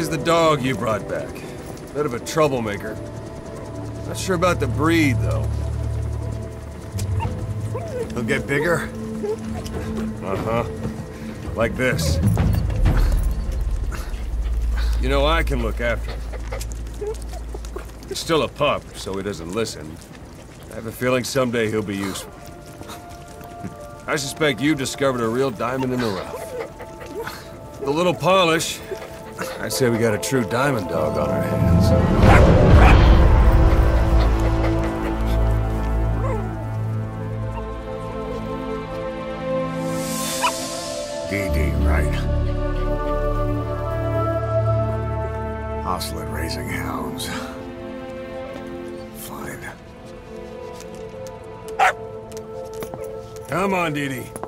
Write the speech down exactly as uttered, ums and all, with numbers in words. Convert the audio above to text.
Here's the dog you brought back. Bit of a troublemaker. Not sure about the breed, though. He'll get bigger? Uh-huh. Like this. You know, I can look after him. He's still a pup, so he doesn't listen. I have a feeling someday he'll be useful. I suspect you've discovered a real diamond in the rough. With a little polish, I'd say we got a true diamond dog on our hands. Dee Dee, right? Hostile at raising hounds. Fine. Come on, Dee Dee.